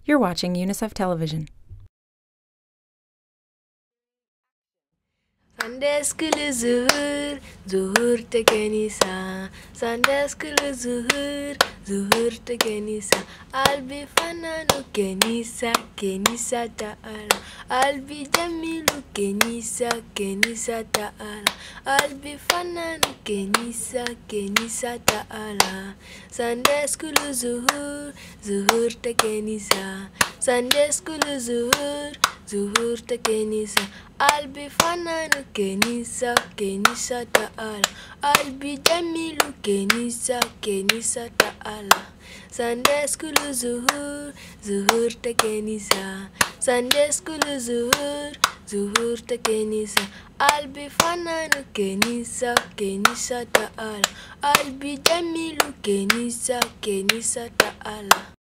You're watching UNICEF Television. Sunday school zuhur, zuhur ta kanisa. Sunday school zuhur, zuhur ta kanisa. Albi fananu kanisa, kanisa ta'ala. Albi jamilu kanisa, kanisa ta'ala. Albi fananu kanisa, kanisa ta'ala. Sunday school zuhur, zuhur ta kanisa. Sunday school zuhur, zuhur ta kanisa. Albi fananu kenisa, kenisa ta'ala. Albi jamilu kenisa, kenisa ta'ala. Sunday school zuhur, zuhur ta kenisa. Sunday school zuhur, zuhur ta kenisa. Albi fananu kenisa, kenisa ta'ala. Albi jamilu kenisa, kenisa ta'ala.